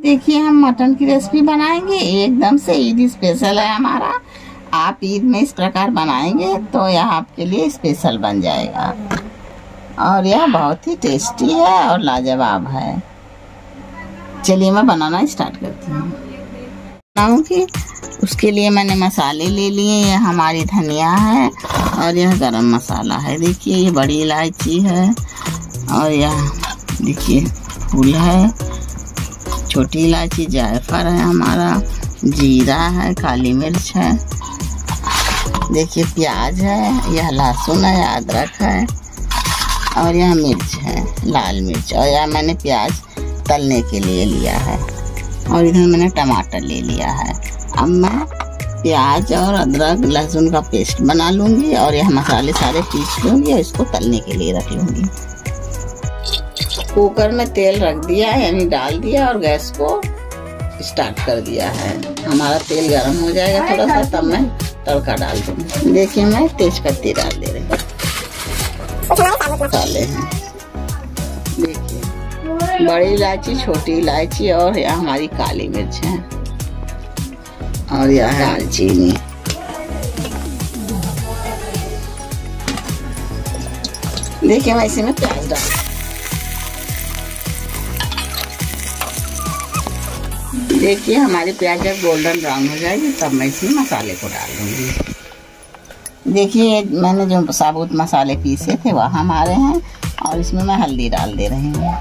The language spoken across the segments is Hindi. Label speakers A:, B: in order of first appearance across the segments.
A: देखिए हम मटन की रेसिपी बनाएंगे, एकदम से ईद स्पेशल है हमारा। आप ईद में इस प्रकार बनाएंगे तो यह आपके लिए स्पेशल बन जाएगा और यह बहुत ही टेस्टी है और लाजवाब है। चलिए मैं बनाना स्टार्ट करती हूँ। बनाऊंगी उसके लिए मैंने मसाले ले लिए। यह हमारी धनिया है और यह गरम मसाला है। देखिए ये बड़ी इलायची है और यह देखिए फूल है, छोटी इलायची, जायफल है हमारा, जीरा है, काली मिर्च है, देखिए प्याज है, यह लहसुन है, अदरक है और यह मिर्च है, लाल मिर्च। और यह मैंने प्याज तलने के लिए लिया है और इधर मैंने टमाटर ले लिया है। अब मैं प्याज और अदरक लहसुन का पेस्ट बना लूँगी और यह मसाले सारे पीस लूँगी और इसको तलने के लिए रख लूँगी। कुकर में तेल रख दिया है, यानी डाल दिया और गैस को स्टार्ट कर दिया है। हमारा तेल गर्म हो जाएगा थोड़ा सा, तब मैं तड़का डाल दूँगी। देखिए मैं तेज पत्ती डाल दे रही हूँ, मसाले हैं देखिए, बड़ी इलायची, छोटी इलायची और यह हमारी काली मिर्च है और यह है दालचीनी। देखिए मैं इसी में प्याज डाल, देखिए हमारी प्याज जब गोल्डन ब्राउन हो जाएगी तब मैं इसमें मसाले को डाल दूंगी। देखिए मैंने जो साबुत मसाले पीसे थे वह हमारे हैं और इसमें मैं हल्दी डाल दे रही हूँ,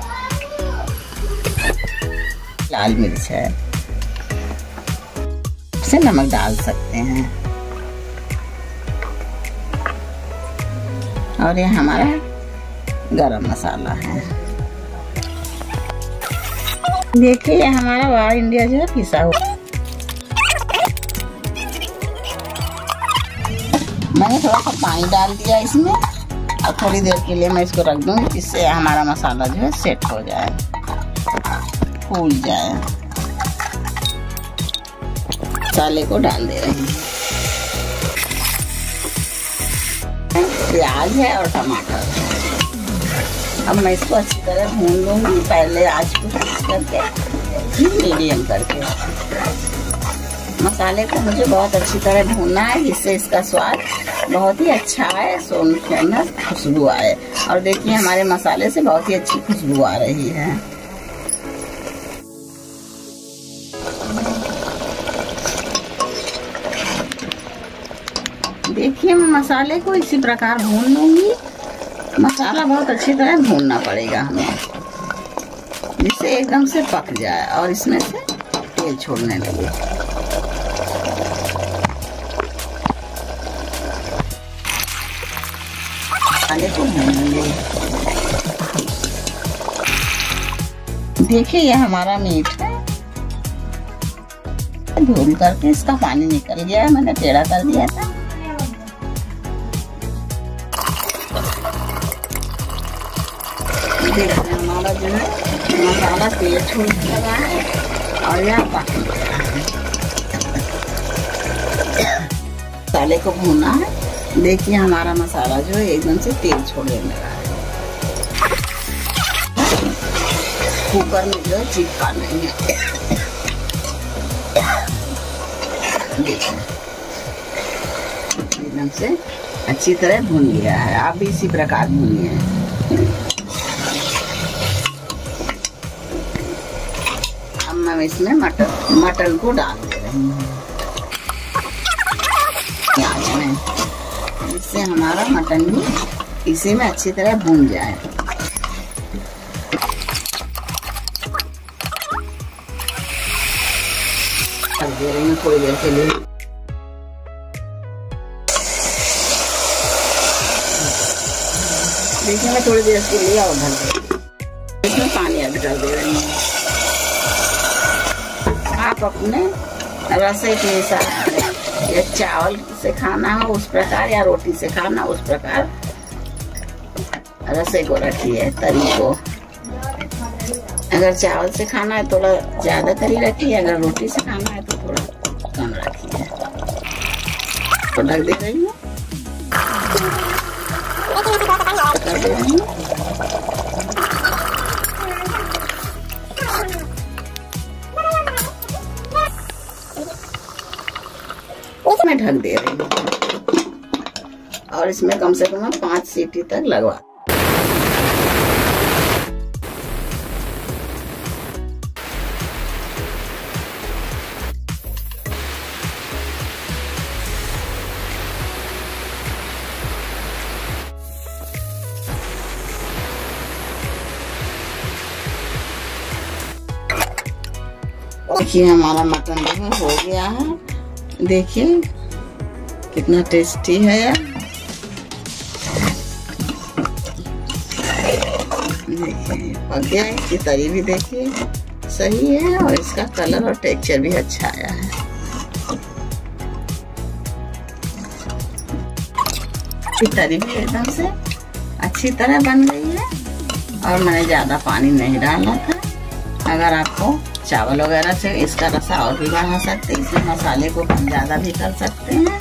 A: लाल मिर्च है, से नमक डाल सकते हैं और यह हमारा गरम मसाला है। देखिए ये हमारा वाह इंडिया जो है पिसा हुआ। मैंने थोड़ा सा पानी डाल दिया इसमें और थोड़ी देर के लिए मैं इसको रख दूंगी, जिससे हमारा मसाला जो है सेट हो जाए, फूल जाए। मसाले को डाल दे रही हूँ, प्याज है और टमाटर है। अब मैं इसको अच्छी तरह भून लूंगी, पहले आंच को तेज करके मीडियम करके। मसाले को मुझे बहुत अच्छी तरह भूनना है, जिससे इसका स्वाद बहुत ही अच्छा आए, सोना खुशबू आए। और देखिए हमारे मसाले से बहुत ही अच्छी खुशबू आ रही है। देखिए मैं मसाले को इसी प्रकार भून लूंगी। मसाला बहुत अच्छी तरह भूनना पड़ेगा हमें, जिससे एकदम से पक जाए और इसमें से तेल छोड़ने लगे। मसाले को भूनेंगे। देखिए यह हमारा मीट है, धुल करके इसका पानी निकल गया है, मैंने टेढ़ा कर दिया था। देखिए हमारा जो है मसाला तेल छोड़ लगा है और यह पक गया है। मसाले को भूना है। देखिए हमारा मसाला जो है एकदम से तेल छोड़ने लगा है। कुकर में जो है चिपका नहीं है। देखिए एकदम से अच्छी तरह भून गया है। आप भी इसी प्रकार भूनिए। मैं इसमें मटन को डाल दे रही हूँ प्याज में, जिससे हमारा मटन भी इसी में अच्छी तरह भून जाए। डाल दे रही हूँ थोड़ी देर के लिए। देखिए मैं थोड़ी देर के लिए और ढक दे, इसमें पानी ऐड कर दे रही हूँ। आप अपने रसोई के हिसाब, या चावल से खाना हो उस प्रकार या रोटी से खाना उस प्रकार रसोई को रखिए, तरी को। अगर चावल से खाना है थोड़ा ज्यादा तरी रखिए, अगर रोटी से खाना है तो थोड़ा कम रखिए। तो ढक दे रही हूँ, कर दे रही हूँ। मैं ढक दे रही हूँ और इसमें कम से कम 5 सीटी तक लगवा। देखिए हमारा मटन देखिए हो गया है, देखिए कितना टेस्टी है यार। देखिए पक गया है, इसकी तरी भी देखिए सही है और इसका कलर और टेक्सचर भी अच्छा आया है। तरी भी एकदम से अच्छी तरह बन गई है और मैंने ज्यादा पानी नहीं डाला था। अगर आपको चावल वगैरह से इसका रसा और भी बढ़ा सकते हैं, इसमें मसाले को कम ज्यादा भी कर सकते हैं।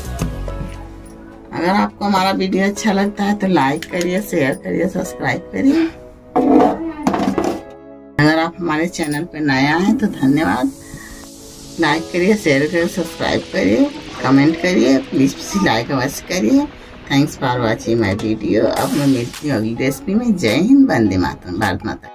A: अगर आपको हमारा वीडियो अच्छा लगता है तो लाइक करिए, शेयर करिए, सब्सक्राइब करिए। अगर आप हमारे चैनल पे नया हैं तो धन्यवाद। लाइक करिए, शेयर करिए, सब्सक्राइब करिए, कमेंट करिए, प्लीज लाइक अवश्य करिए। Thanks for watching my video. अब मैं मिलती हूँ अगली रेसिपी में। जय हिंद, वंदे मातरम, भारत माता।